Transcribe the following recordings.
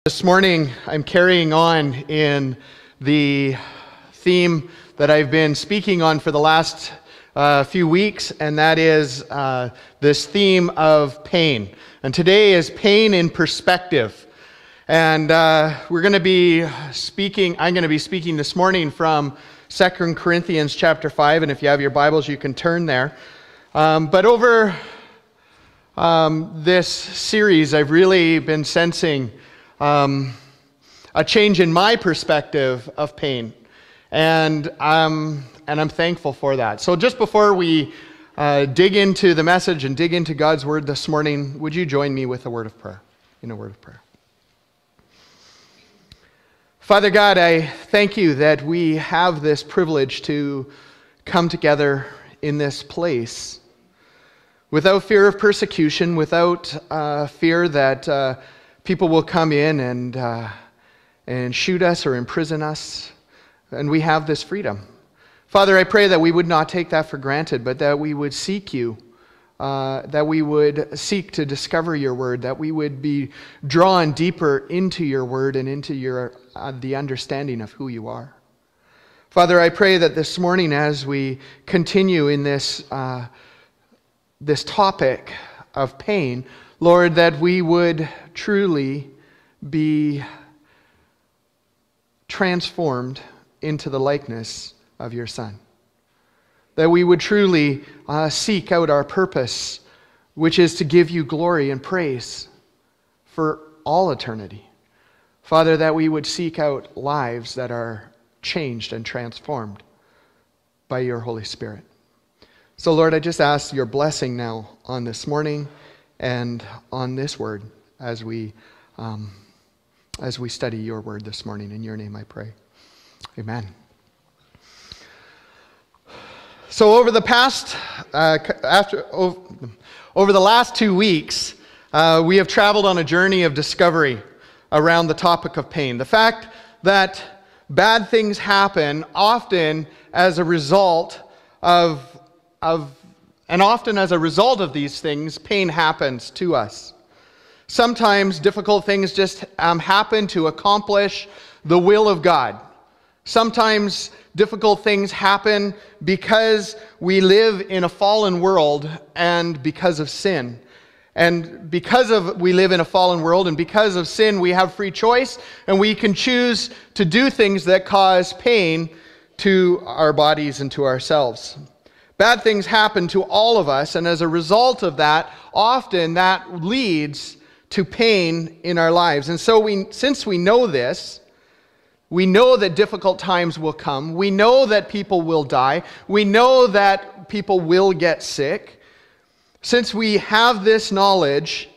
This morning, I'm carrying on in the theme that I've been speaking on for the last few weeks, and that is this theme of pain. And today is pain in perspective. And we're going to be speaking, I'm going to be speaking this morning from 2 Corinthians chapter 5, and if you have your Bibles, you can turn there. But over this series, I've really been sensing a change in my perspective of pain, and I'm thankful for that. So just before we dig into the message and dig into God's Word this morning, would you join me with a word of prayer? In a word of prayer. Father God, I thank you that we have this privilege to come together in this place without fear of persecution, without fear that people will come in and shoot us or imprison us, and we have this freedom. Father, I pray that we would not take that for granted, but that we would seek you, that we would seek to discover your word, that we would be drawn deeper into your word and into your the understanding of who you are. Father, I pray that this morning as we continue in this topic of pain, Lord, that we would truly be transformed into the likeness of your Son. That we would truly seek out our purpose, which is to give you glory and praise for all eternity. Father, that we would seek out lives that are changed and transformed by your Holy Spirit. So Lord, I just ask your blessing now on this morning and on this word as we study your word this morning. In your name I pray. Amen. So over the last 2 weeks, we have traveled on a journey of discovery around the topic of pain. The fact that bad things happen often as a result of these things, pain happens to us. Sometimes difficult things just happen to accomplish the will of God. Sometimes difficult things happen because we live in a fallen world and because of sin. And we live in a fallen world and because of sin, we have free choice and we can choose to do things that cause pain to our bodies and to ourselves. Bad things happen to all of us, and as a result of that, often that leads to pain in our lives. And so since we know this, we know that difficult times will come. We know that people will die. We know that people will get sick. Since we have this knowledge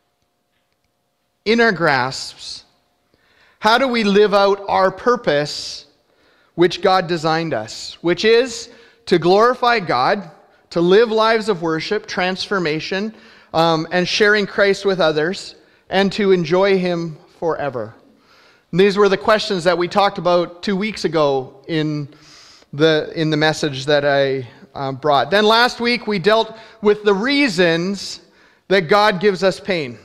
in our grasps, how do we live out our purpose which God designed us, which is to glorify God, to live lives of worship, transformation, and sharing Christ with others, and to enjoy Him forever? And these were the questions that we talked about 2 weeks ago in the message that I brought. Then last week we dealt with the reasons that God gives us pain.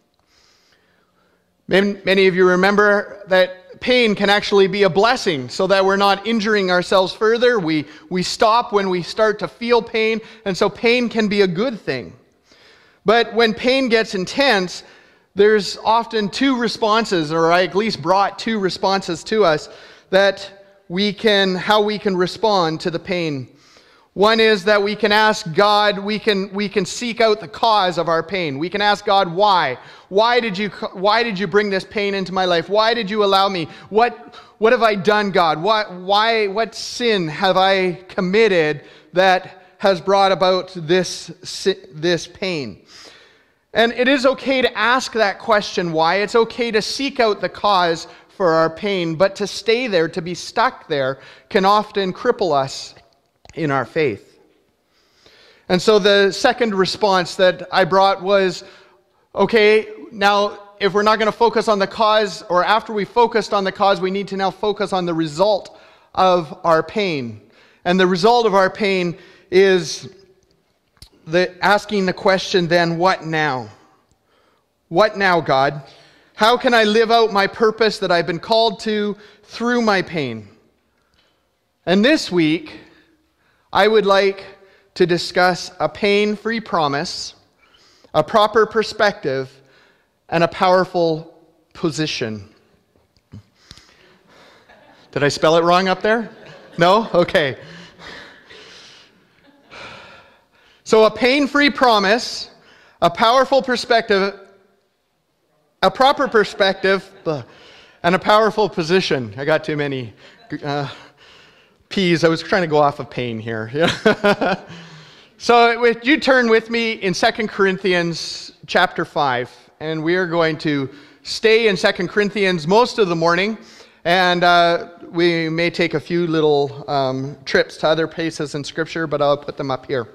Many of you remember that pain can actually be a blessing so that we're not injuring ourselves further. We stop when we start to feel pain, and so pain can be a good thing. But when pain gets intense, there's often two responses, or I at least brought two responses to us that how we can respond to the pain. One is that we can ask God, we can seek out the cause of our pain. We can ask God, why? Why did you bring this pain into my life? Why did you allow me? What have I done, God? What sin have I committed that has brought about this pain? And it is okay to ask that question, why. It's okay to seek out the cause for our pain, but to stay there, to be stuck there, can often cripple us in our faith. And so the second response that I brought was, okay, now if we're not going to focus on the cause, or after we focused on the cause, we need to now focus on the result of our pain. And the result of our pain is asking the question then, what now? What now, God? How can I live out my purpose that I've been called to through my pain? And this week, I would like to discuss a pain-free promise, a proper perspective, and a powerful position. Did I spell it wrong up there? No? Okay. So a pain-free promise, a powerful perspective, a proper perspective, and a powerful position. I got too many P's. I was trying to go off of pain here. So if you turn with me in 2 Corinthians chapter 5, and we are going to stay in 2 Corinthians most of the morning, and we may take a few little trips to other places in Scripture, but I'll put them up here.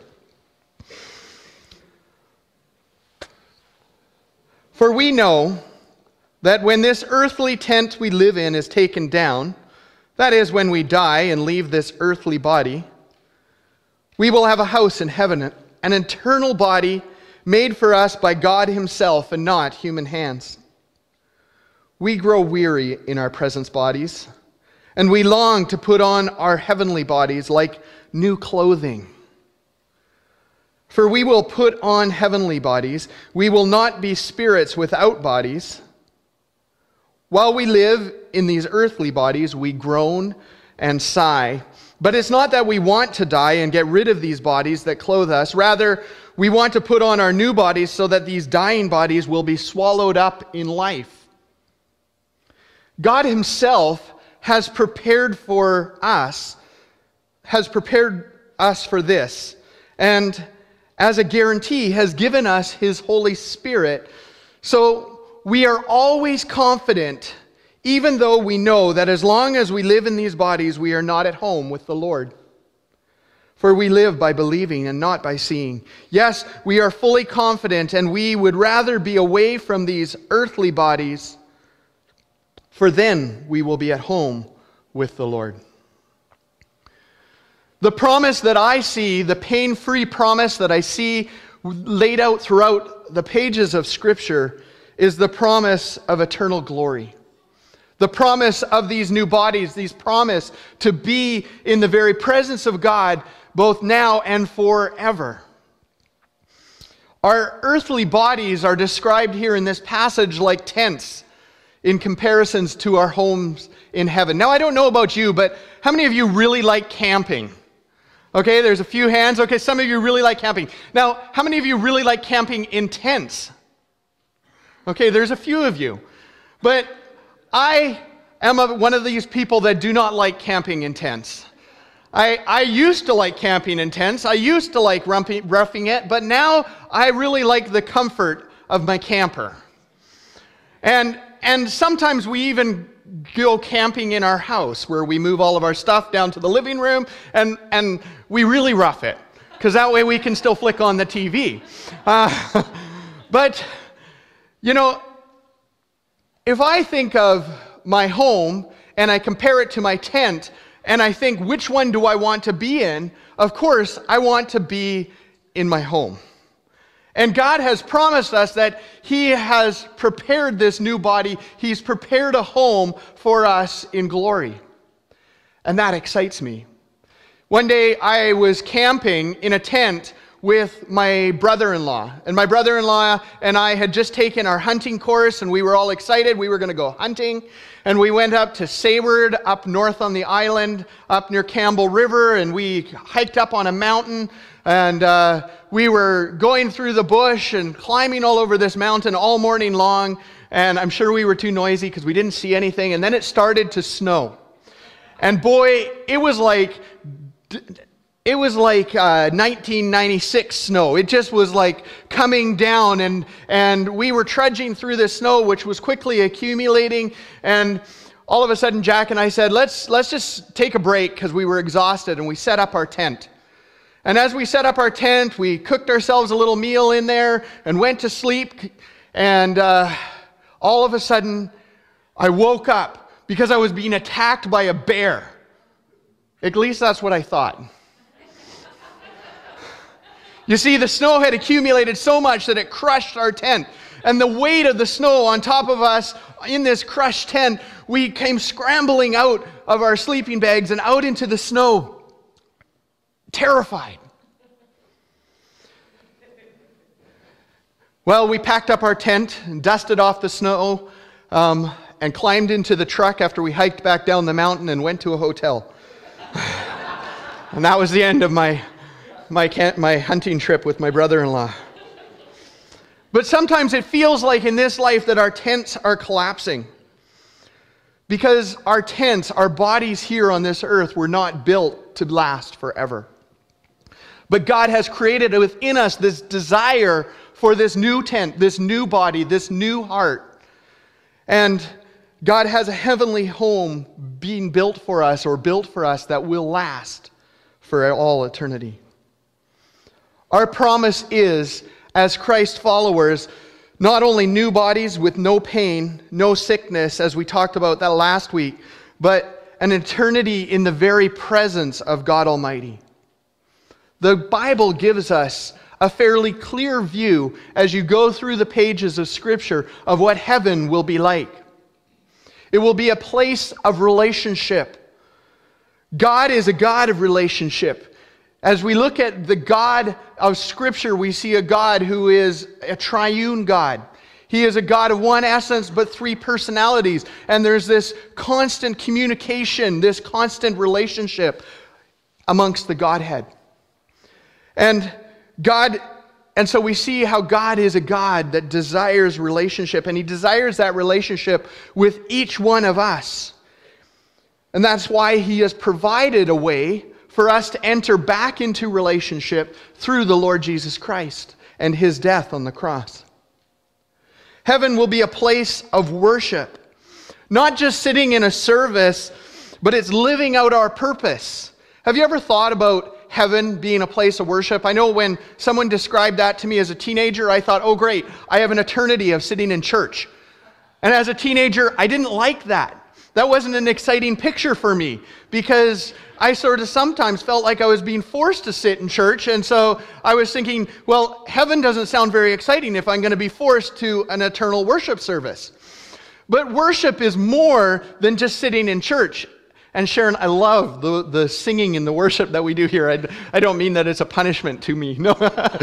For we know that when this earthly tent we live in is taken down, that is, when we die and leave this earthly body, we will have a house in heaven, an eternal body made for us by God Himself and not human hands. We grow weary in our present bodies, and we long to put on our heavenly bodies like new clothing. For we will put on heavenly bodies. We will not be spirits without bodies. While we live in these earthly bodies, we groan and sigh. But it's not that we want to die and get rid of these bodies that clothe us. Rather, we want to put on our new bodies so that these dying bodies will be swallowed up in life. God Himself has prepared us for this, and as a guarantee, has given us His Holy Spirit. So we are always confident, even though we know that as long as we live in these bodies, we are not at home with the Lord. For we live by believing and not by seeing. Yes, we are fully confident, and we would rather be away from these earthly bodies, for then we will be at home with the Lord. The promise that I see, the pain-free promise that I see laid out throughout the pages of Scripture, is the promise of eternal glory. The promise of these new bodies, these promise to be in the very presence of God, both now and forever. Our earthly bodies are described here in this passage like tents in comparisons to our homes in heaven. Now, I don't know about you, but how many of you really like camping? Okay, there's a few hands. Okay, some of you really like camping. Now, how many of you really like camping in tents? Okay, there's a few of you. But I am one of these people that do not like camping in tents. I used to like camping in tents. I used to like roughing it, but now I really like the comfort of my camper. And sometimes we even go camping in our house, where we move all of our stuff down to the living room, and we really rough it, because that way we can still flick on the TV. But, you know, if I think of my home and I compare it to my tent, and I think, which one do I want to be in? Of course, I want to be in my home. And God has promised us that He has prepared this new body. He's prepared a home for us in glory. And that excites me. One day I was camping in a tent with my brother-in-law. And my brother-in-law and I had just taken our hunting course, and we were all excited. We were going to go hunting. And we went up to Sayward, up north on the island, up near Campbell River, and we hiked up on a mountain. And we were going through the bush and climbing all over this mountain all morning long. And I'm sure we were too noisy because we didn't see anything. And then it started to snow. And boy, it was like 1996 snow. It just was like coming down, and we were trudging through this snow, which was quickly accumulating. And all of a sudden, Jack and I said, let's just take a break, because we were exhausted, and we set up our tent. And as we set up our tent, we cooked ourselves a little meal in there and went to sleep. And all of a sudden, I woke up because I was being attacked by a bear. At least that's what I thought. You see, the snow had accumulated so much that it crushed our tent. and the weight of the snow on top of us in this crushed tent, we came scrambling out of our sleeping bags and out into the snow, terrified. Well, we packed up our tent and dusted off the snow and climbed into the truck after we hiked back down the mountain and went to a hotel. And that was the end of my hunting trip with my brother-in-law. But sometimes it feels like in this life that our tents are collapsing. Because our tents, our bodies here on this earth, were not built to last forever. But God has created within us this desire for this new tent, this new body, this new heart. And God has a heavenly home being built for us or built for us that will last for all eternity. Our promise is, as Christ followers, not only new bodies with no pain, no sickness, as we talked about that last week, but an eternity in the very presence of God Almighty. The Bible gives us a fairly clear view as you go through the pages of Scripture of what heaven will be like. It will be a place of relationship. God is a God of relationship. As we look at the God of Scripture, we see a God who is a triune God. He is a God of one essence but three personalities. And there's this constant communication, this constant relationship amongst the Godhead. And so we see how God is a God that desires relationship, and He desires that relationship with each one of us. And that's why He has provided a way for us to enter back into relationship through the Lord Jesus Christ and His death on the cross. Heaven will be a place of worship, not just sitting in a service, but it's living out our purpose. Have you ever thought about heaven being a place of worship? I know when someone described that to me as a teenager, I thought, oh great, I have an eternity of sitting in church. And as a teenager, I didn't like that. That wasn't an exciting picture for me because I sort of sometimes felt like I was being forced to sit in church. And so I was thinking, well, heaven doesn't sound very exciting if I'm going to be forced to an eternal worship service. But worship is more than just sitting in church. And Sharon, I love the singing and the worship that we do here. I don't mean that it's a punishment to me. No.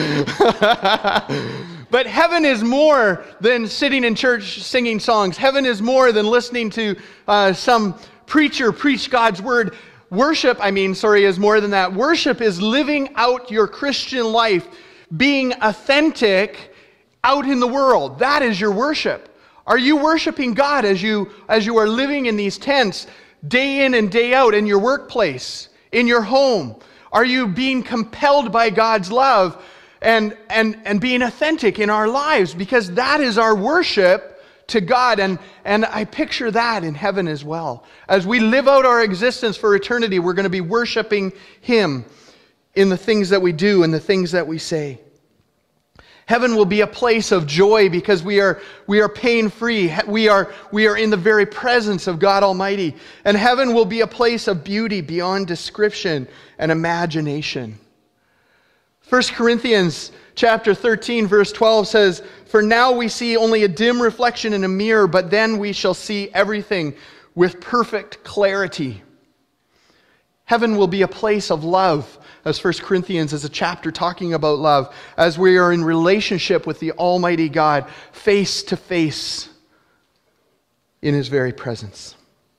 But heaven is more than sitting in church singing songs. Heaven is more than listening to some preacher preach God's word. Worship, is more than that. Worship is living out your Christian life, being authentic out in the world. That is your worship. Are you worshiping God as you are living in these tents, day in and day out, in your workplace, in your home? Are you being compelled by God's love and being authentic in our lives? Because that is our worship to God. And I picture that in heaven as well. As we live out our existence for eternity, we're going to be worshiping Him in the things that we do and the things that we say. Heaven will be a place of joy because we are pain-free. We are in the very presence of God Almighty. And heaven will be a place of beauty beyond description and imagination. 1 Corinthians chapter 13, verse 12 says, "For now we see only a dim reflection in a mirror, but then we shall see everything with perfect clarity." Heaven will be a place of love, as 1 Corinthians is a chapter talking about love, as we are in relationship with the Almighty God, face to face in His very presence.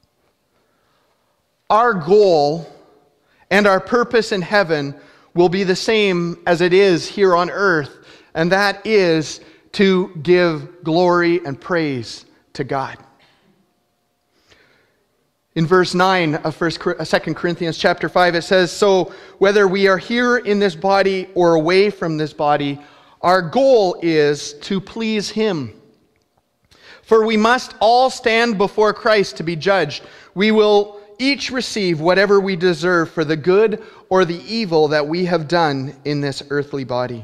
Our goal and our purpose in heaven will be the same as it is here on earth, and that is to give glory and praise to God. In verse 9 of 2 Corinthians chapter 5, it says, "So whether we are here in this body or away from this body, our goal is to please Him. For we must all stand before Christ to be judged. We will each receive whatever we deserve for the good or the evil that we have done in this earthly body."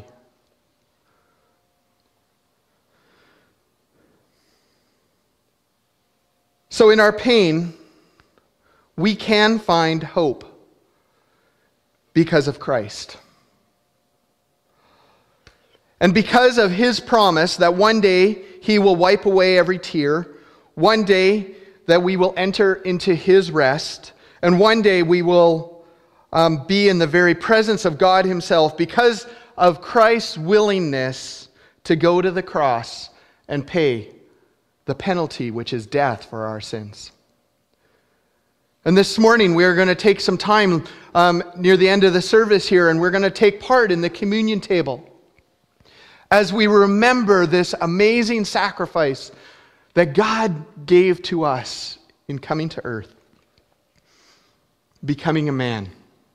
So in our pain, we can find hope because of Christ. And because of his promise that one day he will wipe away every tear, one day that we will enter into his rest, and one day we will be in the very presence of God himself, because of Christ's willingness to go to the cross and pay the penalty, which is death, for our sins. And this morning we are going to take some time near the end of the service here, and we're going to take part in the communion table as we remember this amazing sacrifice that God gave to us in coming to earth, becoming a man,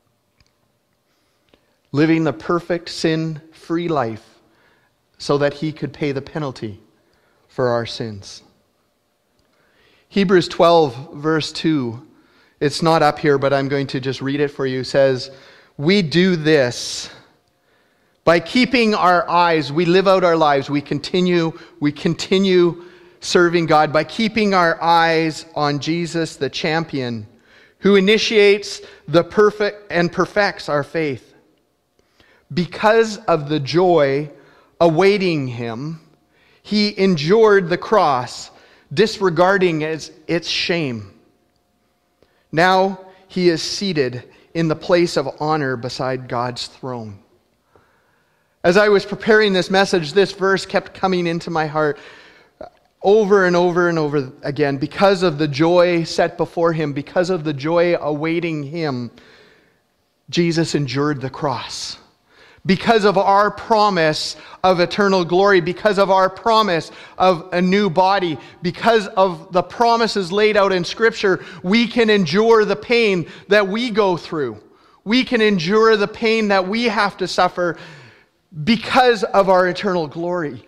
living the perfect sin-free life so that he could pay the penalty for our sins. Hebrews 12, verse 2, it's not up here, but I'm going to just read it for you, says, "We do this by keeping our eyes," we live out our lives, we continue serving God by keeping our eyes on Jesus, the champion, who initiates the perfect and perfects our faith. Because of the joy awaiting him, he endured the cross, disregarding its shame. Now he is seated in the place of honor beside God's throne. As I was preparing this message, this verse kept coming into my heart over and over and over again. Because of the joy set before him, because of the joy awaiting him, Jesus endured the cross. Because of our promise of eternal glory, because of our promise of a new body, because of the promises laid out in Scripture, we can endure the pain that we go through. We can endure the pain that we have to suffer because of our eternal glory.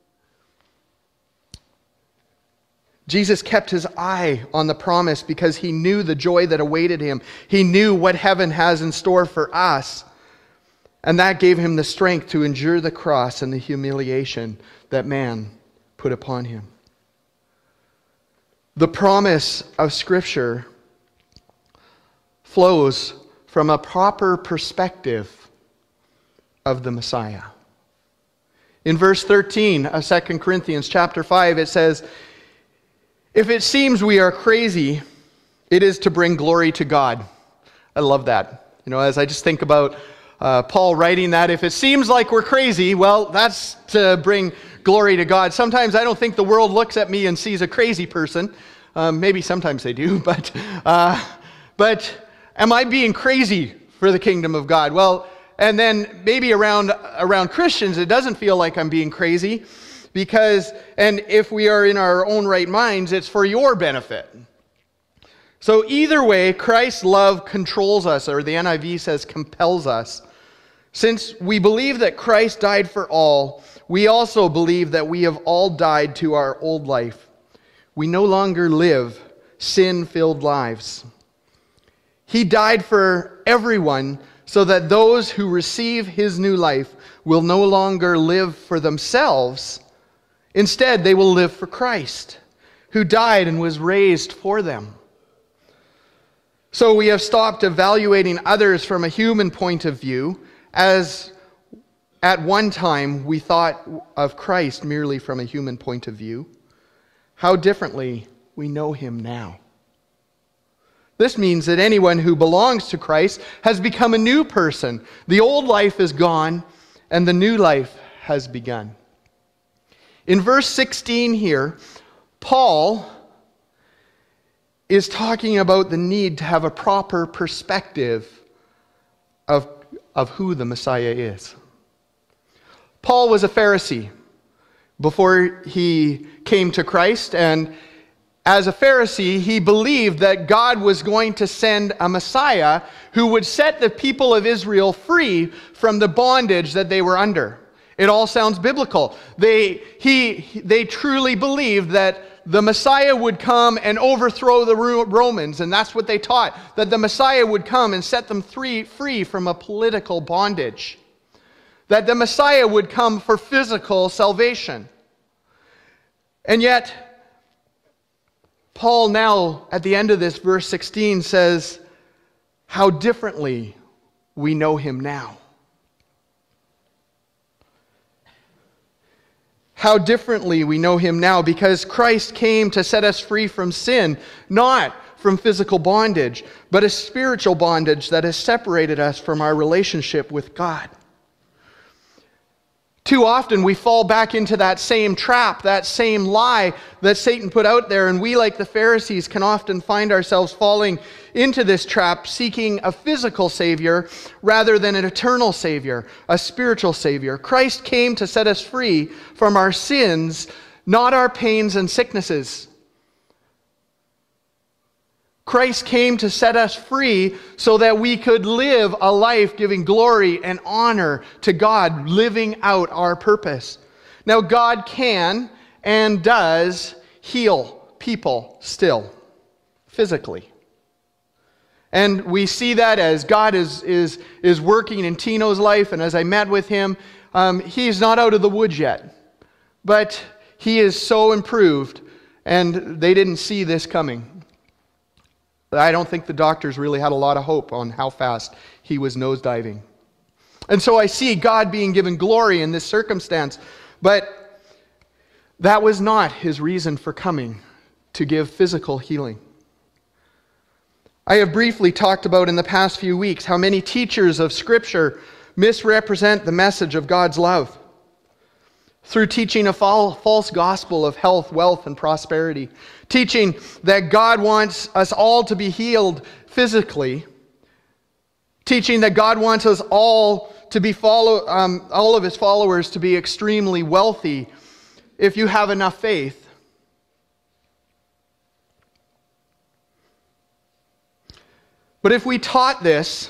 Jesus kept his eye on the promise because he knew the joy that awaited him. He knew what heaven has in store for us. And that gave him the strength to endure the cross and the humiliation that man put upon him. The promise of Scripture flows from a proper perspective of the Messiah. In verse 13 of 2 Corinthians chapter 5, it says, "If it seems we are crazy, it is to bring glory to God." I love that. As I just think about Paul writing that, if it seems like we're crazy, well, that's to bring glory to God. Sometimes I don't think the world looks at me and sees a crazy person. Maybe sometimes they do, but am I being crazy for the kingdom of God? Well, and then maybe around Christians, it doesn't feel like I'm being crazy, and if we are in our own right minds, it's for your benefit. So either way, Christ's love controls us, or the NIV says compels us. Since we believe that Christ died for all, we also believe that we have all died to our old life. We no longer live sin-filled lives. He died for everyone so that those who receive his new life will no longer live for themselves. Instead, they will live for Christ, who died and was raised for them. So we have stopped evaluating others from a human point of view, as at one time we thought of Christ merely from a human point of view. How differently we know him now. This means that anyone who belongs to Christ has become a new person. The old life is gone, and the new life has begun. In verse 16 here, Paul is talking about the need to have a proper perspective of who the Messiah is. Paul was a Pharisee before he came to Christ, and as a Pharisee, he believed that God was going to send a Messiah who would set the people of Israel free from the bondage that they were under. It all sounds biblical. They truly believed that the Messiah would come and overthrow the Romans, and that's what they taught, that the Messiah would come and set them free from a political bondage, that the Messiah would come for physical salvation. And yet, Paul now, at the end of this, verse 16, says, how differently we know him now. how differently we know him now, because Christ came to set us free from sin, not from physical bondage, but a spiritual bondage that has separated us from our relationship with God. Too often we fall back into that same trap, that same lie that Satan put out there, and we, like the Pharisees, can often find ourselves falling into this trap, seeking a physical Savior rather than an eternal Savior, a spiritual Savior. Christ came to set us free from our sins, not our pains and sicknesses. Christ came to set us free so that we could live a life giving glory and honor to God, living out our purpose. Now, God can and does heal people still, physically. And we see that as God is working in Tino's life, and as I met with him, he's not out of the woods yet. But he is so improved, and they didn't see this coming. I don't think the doctors really had a lot of hope on how fast he was nosediving. And so I see God being given glory in this circumstance, but that was not his reason for coming, to give physical healing. I have briefly talked about in the past few weeks how many teachers of Scripture misrepresent the message of God's love through teaching a false gospel of health, wealth, and prosperity. Teaching that God wants us all to be healed physically. Teaching that God wants us all to be all of his followers to be extremely wealthy if you have enough faith. But if we taught this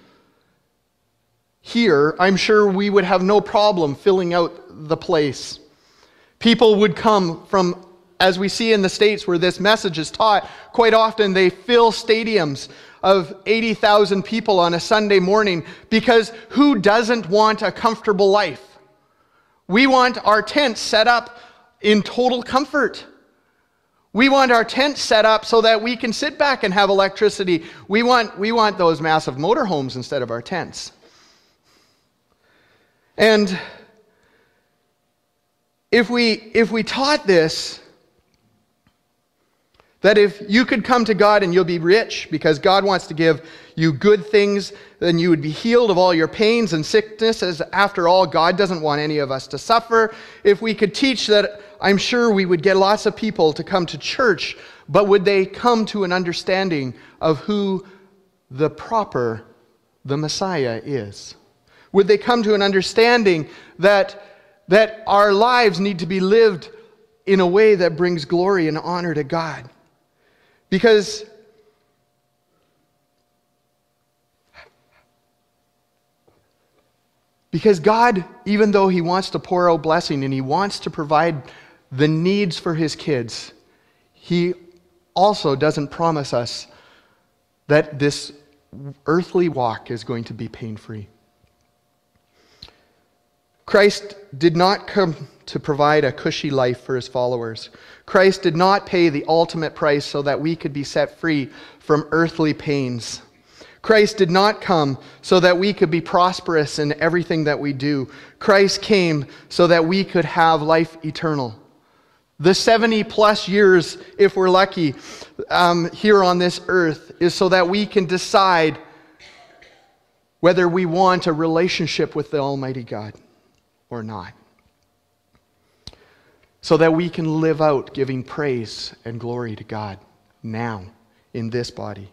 here, I'm sure we would have no problem filling out the place. People would come from, as we see in the States where this message is taught, quite often they fill stadiums of 80,000 people on a Sunday morning, because who doesn't want a comfortable life? We want our tents set up in total comfort. We want our tents set up so that we can sit back and have electricity. We want those massive motorhomes instead of our tents. And if we taught this, that if you could come to God and you'll be rich because God wants to give you good things, then you would be healed of all your pains and sicknesses. After all, God doesn't want any of us to suffer. If we could teach that, I'm sure we would get lots of people to come to church, but would they come to an understanding of who the Messiah is? Would they come to an understanding that our lives need to be lived in a way that brings glory and honor to God? Because God, even though he wants to pour out blessing and he wants to provide the needs for his kids, he also doesn't promise us that this earthly walk is going to be pain-free. Christ did not come to provide a cushy life for his followers. Christ did not pay the ultimate price so that we could be set free from earthly pains. Christ did not come so that we could be prosperous in everything that we do. Christ came so that we could have life eternal. The 70 plus years, if we're lucky, here on this earth is so that we can decide whether we want a relationship with the Almighty God or not. So that we can live out giving praise and glory to God now in this body.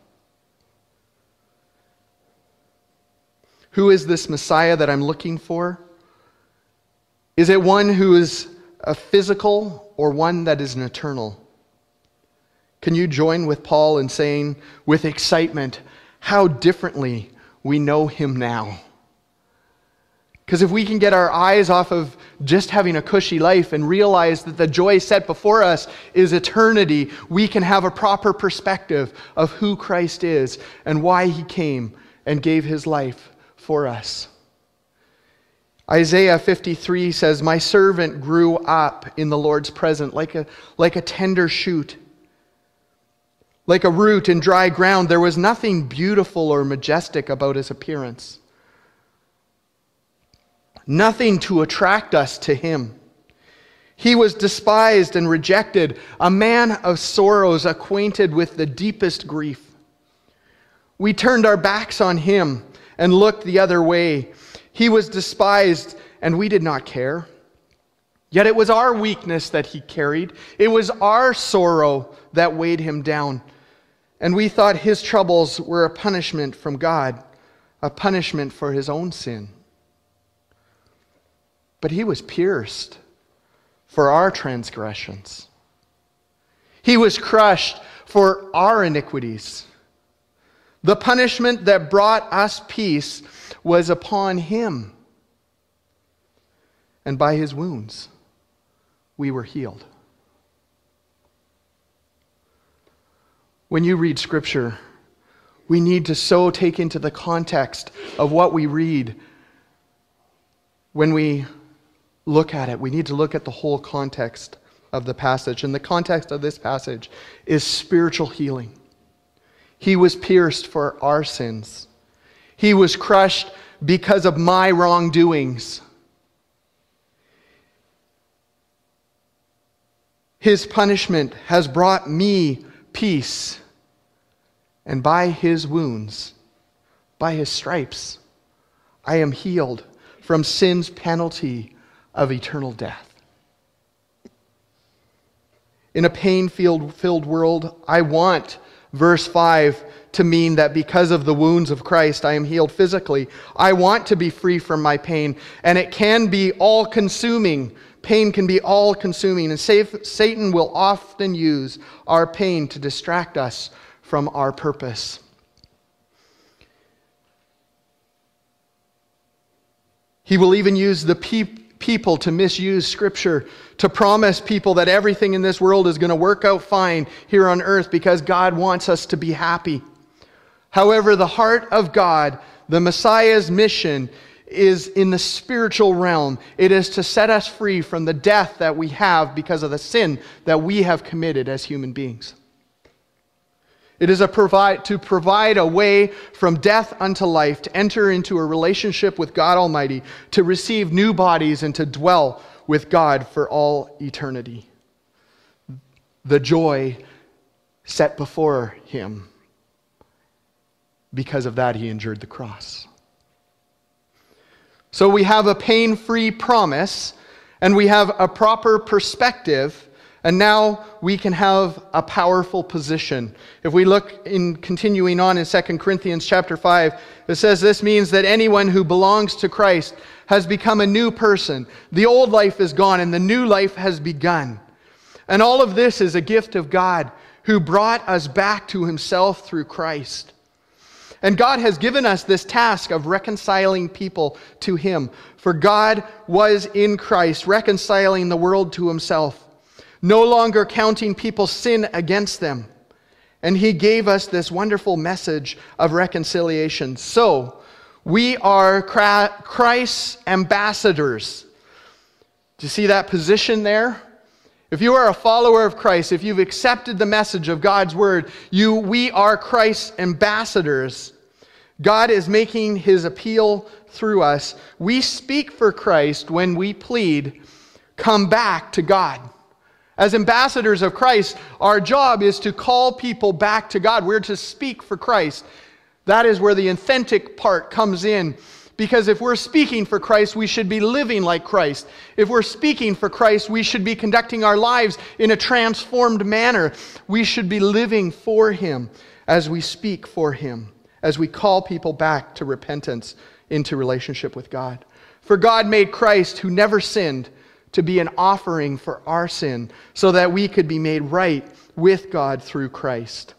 Who is this Messiah that I'm looking for? Is it one who is a physical or one that is an eternal? Can you join with Paul in saying with excitement how differently we know him now? Because if we can get our eyes off of just having a cushy life and realize that the joy set before us is eternity, we can have a proper perspective of who Christ is and why he came and gave his life for us. Isaiah 53 says, "My servant grew up in the Lord's presence like a tender shoot. Like a root in dry ground, there was nothing beautiful or majestic about his appearance. Nothing to attract us to him. He was despised and rejected, a man of sorrows, acquainted with the deepest grief. We turned our backs on him and looked the other way. He was despised, and we did not care. Yet it was our weakness that he carried. It was our sorrow that weighed him down. And we thought his troubles were a punishment from God, a punishment for his own sin. But he was pierced for our transgressions. He was crushed for our iniquities. The punishment that brought us peace was upon him. And by his wounds, we were healed. When you read Scripture, we need to so take into the context of what we read. When we look at it, we need to look at the whole context of the passage. And the context of this passage is spiritual healing. He was pierced for our sins. He was crushed because of my wrongdoings. His punishment has brought me peace. And by his wounds, by his stripes, I am healed from sin's penalty of eternal death. In a pain-filled world, I want verse 5 to mean that because of the wounds of Christ, I am healed physically. I want to be free from my pain, and it can be all-consuming. Pain can be all-consuming, and Satan will often use our pain to distract us from our purpose. He will even use the people to misuse Scripture, to promise people that everything in this world is going to work out fine here on earth because God wants us to be happy. However, the heart of God, the Messiah's mission, is in the spiritual realm. It is to set us free from the death that we have because of the sin that we have committed as human beings. It is to provide a way from death unto life, to enter into a relationship with God Almighty, to receive new bodies, and to dwell with God for all eternity. The joy set before him. Because of that, he endured the cross. So we have a pain-free promise, and we have a proper perspective, and now we can have a powerful position. If we look in continuing on in 2 Corinthians chapter 5, it says this means that anyone who belongs to Christ has become a new person. The old life is gone and the new life has begun. And all of this is a gift of God who brought us back to himself through Christ. And God has given us this task of reconciling people to him. For God was in Christ, reconciling the world to himself, no longer counting people's sin against them. And he gave us this wonderful message of reconciliation. So, we are Christ's ambassadors. Do you see that position there? If you are a follower of Christ, if you've accepted the message of God's word, we are Christ's ambassadors. God is making his appeal through us. We speak for Christ when we plead, come back to God. As ambassadors of Christ, our job is to call people back to God. We're to speak for Christ. That is where the authentic part comes in. Because if we're speaking for Christ, we should be living like Christ. If we're speaking for Christ, we should be conducting our lives in a transformed manner. We should be living for him as we speak for him, as we call people back to repentance, into relationship with God. For God made Christ, who never sinned, to be an offering for our sin, so that we could be made right with God through Christ.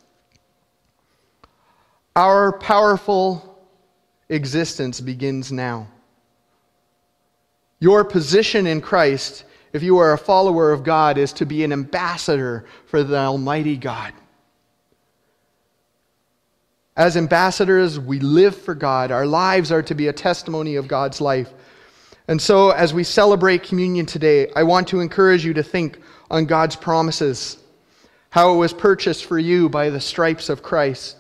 Our powerful existence begins now. Your position in Christ, if you are a follower of God, is to be an ambassador for the Almighty God. As ambassadors, we live for God. Our lives are to be a testimony of God's life. And so, as we celebrate communion today, I want to encourage you to think on God's promises, how it was purchased for you by the stripes of Christ.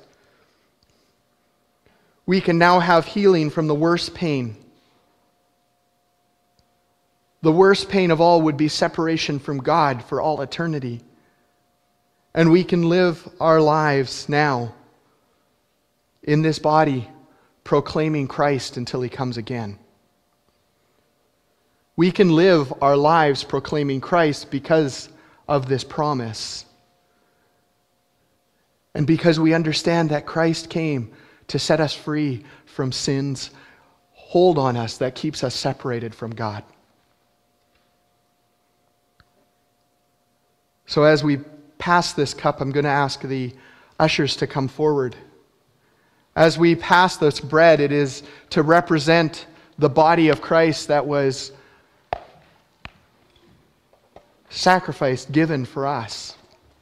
We can now have healing from the worst pain. The worst pain of all would be separation from God for all eternity. And we can live our lives now in this body, proclaiming Christ until He comes again. We can live our lives proclaiming Christ because of this promise. And because we understand that Christ came to set us free from sin's hold on us that keeps us separated from God. So as we pass this cup, I'm going to ask the ushers to come forward. As we pass this bread, it is to represent the body of Christ that was sacrificed, given for us.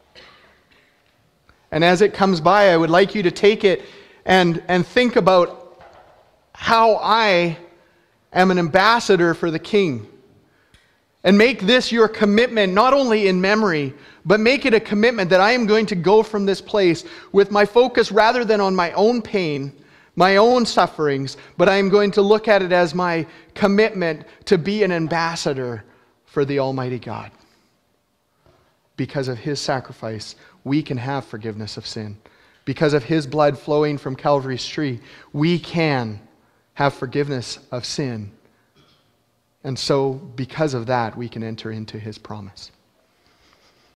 And as it comes by, I would like you to take it and think about how I am an ambassador for the King. And make this your commitment, not only in memory, but make it a commitment that I am going to go from this place with my focus rather than on my own pain, my own sufferings, but I am going to look at it as my commitment to be an ambassador for the Almighty God. Because of His sacrifice, we can have forgiveness of sin. Because of His blood flowing from Calvary's tree, we can have forgiveness of sin. And so, because of that, we can enter into His promise.